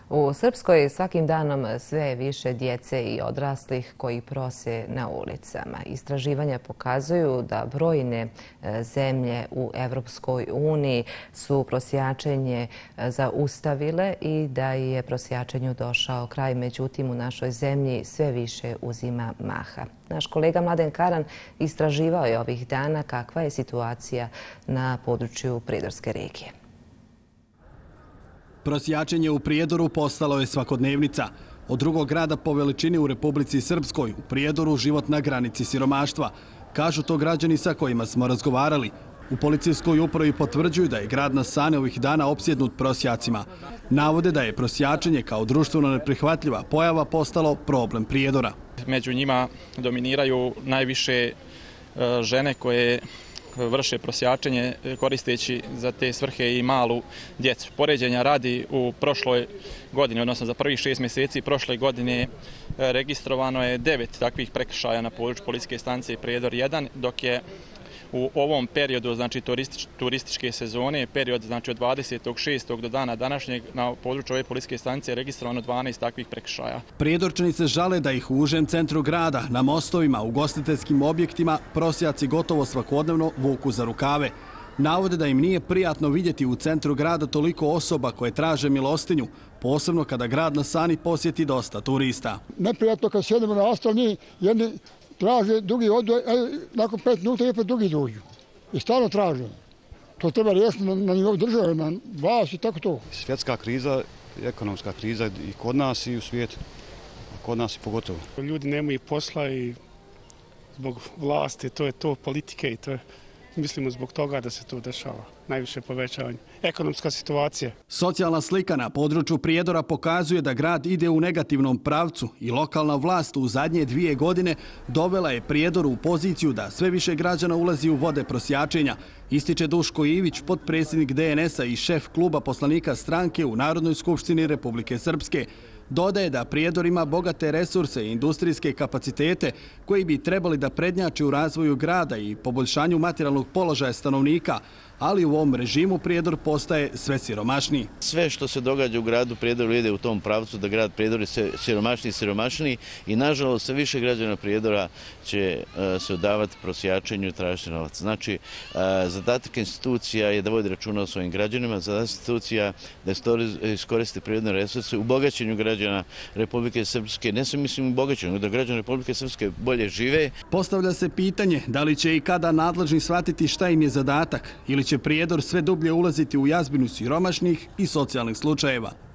U Srpskoj svakim danom sve je više djece i odraslih koji prose na ulicama. Istraživanja pokazuju da brojne zemlje u Evropskoj uniji su prosjačenje zaustavile i da je prosjačenju došao kraj. Međutim, u našoj zemlji sve više uzima maha. Naš kolega Mladen Karan istraživao je ovih dana kakva je situacija na području Prijedorske regije. Prosjačenje u Prijedoru postalo je svakodnevnica. Od drugog grada po veličini u Republici Srpskoj, u Prijedoru život na granici siromaštva. Kažu to građani sa kojima smo razgovarali. U policijskoj upravi potvrđuju da je grad na Sane ovih dana opsjednut prosjacima. Navode da je prosjačenje kao društveno neprihvatljiva pojava postalo problem Prijedora. Među njima dominiraju najviše žene koje vrše prosjačenje koristeći za te svrhe i malu djecu. Poređenja radi u prošloj godini, odnosno za prvih 6 mjeseci prošle godine registrovano je 9 takvih prekršaja na području policijske stanice Prijedor 1, dok je u ovom periodu, znači turističke sezone, period znači od 26. do dana današnjeg na području ove policijske stanice je registrovano 12 takvih prekršaja. Prijedorčani se žale da ih u užem centru grada, na mostovima, ugostiteljskim objektima, prosjaci gotovo svakodnevno vuku za rukave. Navode da im nije prijatno vidjeti u centru grada toliko osoba koje traže milostinju, posebno kada grad na Sani posjeti dosta turista. Neprijatno kad sjedemo na astalni, jedni traže, drugi odu, nakon 5 minuta i opet drugi dođu. I stalno traže. To treba riješiti na nivou države, na vas i tako to. Svjetska kriza, ekonomska kriza i kod nas i u svijetu. Kod nas i pogotovo. Ljudi nemaju posla i zbog vlasti, to je to, politike i to je, mislimo zbog toga da se to dešava. Najviše povećavanje. Ekonomska situacija. Socijalna slika na području Prijedora pokazuje da grad ide u negativnom pravcu i lokalna vlast u zadnje 2 godine dovela je Prijedor u poziciju da sve više građana ulazi u vode prosjačenja, ističe Duško Ivić, potpredsjednik DNS-a i šef kluba poslanika stranke u Narodnoj skupštini Republike Srpske. Dodaje da Prijedor ima bogate resurse i industrijske kapacitete koji bi trebali da prednjače u razvoju grada i poboljšanju materijalnog položaja stanovnika, ali u ovom režimu Prijedor postaje sve siromašniji. Sve što se događa u gradu Prijedoru ide u tom pravcu da grad Prijedor je siromašniji i siromašniji i nažalost sve više građana Prijedora će se odavati prosjačenju i tražiti novac. Znači, zadatak institucija je da vodi računa o svojim građanima, zadatak institucija da iskoriste prirodne resurse u bogaćenju građana Republike Srpske, ne samo mislim u bogaćenju, da građani Republike Srpske bolje žive. Postavlja se pitanje da li će i kada nadležni shvatiti šta im je zadatak ili će Prijedor sve dublje ulaziti u jazbinu siromašnih i socijalnih slučajeva.